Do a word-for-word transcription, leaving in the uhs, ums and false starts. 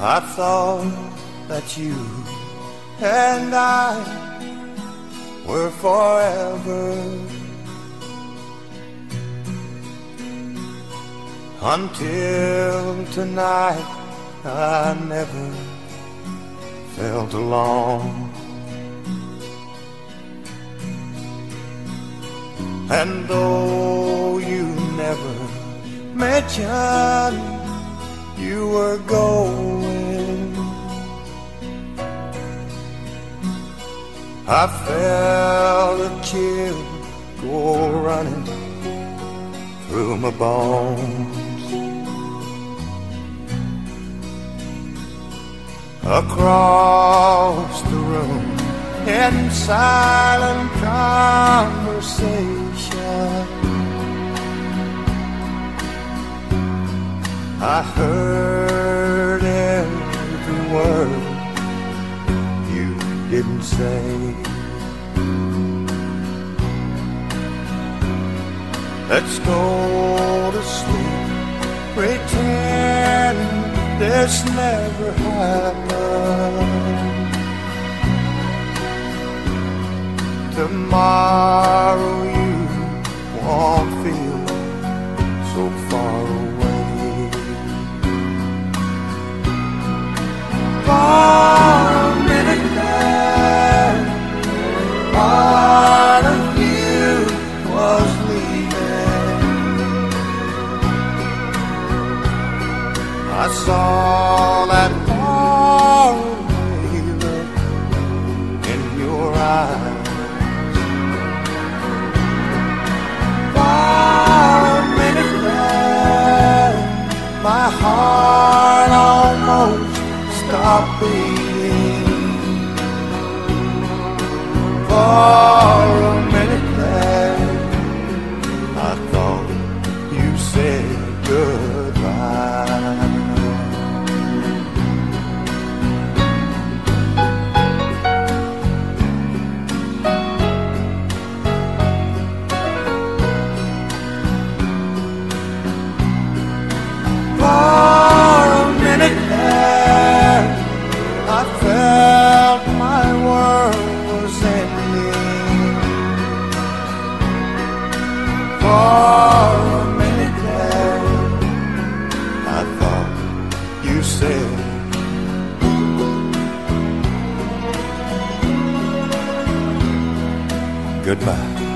I thought that you and I were forever, until tonight I never felt alone. And though you never mentioned you were going, I felt a chill go running through my bones. Across the room in silent conversation, I heard every word you didn't say. Let's go to sleep, pretend this never happened. Tomorrow you won't feel so far away. For a minute there, part of you was leaving. I saw that faraway look in your eyes. For a minute there, my heart almost stopped beating. For a minute there, I thought you said goodbye. For a minute there, I felt my world was ending. For a minute there, I thought you said goodbye.